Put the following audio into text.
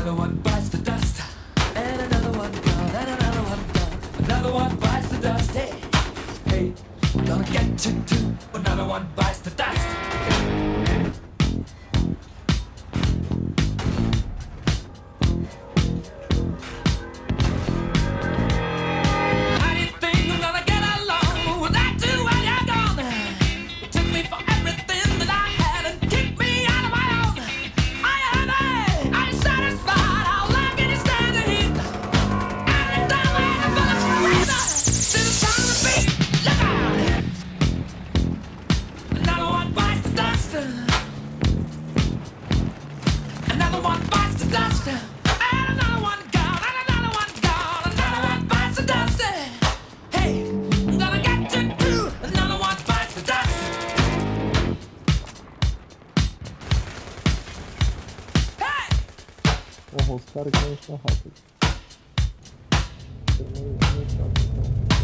Another one bites the dust, and another one gone, and another one gone. Another one bites the dust. Hey, hey, gonna get you too. Another one bites the dust. How do you think we're gonna get along without you when you're gone? You took me for everything that I had and kicked me out of my own. Are you happy? Are you satisfied? How long can you stand the heat? And it's done when I'm gonna freeze up to the sound of the beat. Look out! Another one bites the dust. Another one bites the dust. And another one gone. And another one gone. Another one bites the dust. Hey, I'm gonna get you too. Another one bites the dust. Hey! Ого, старый, конечно, хапает.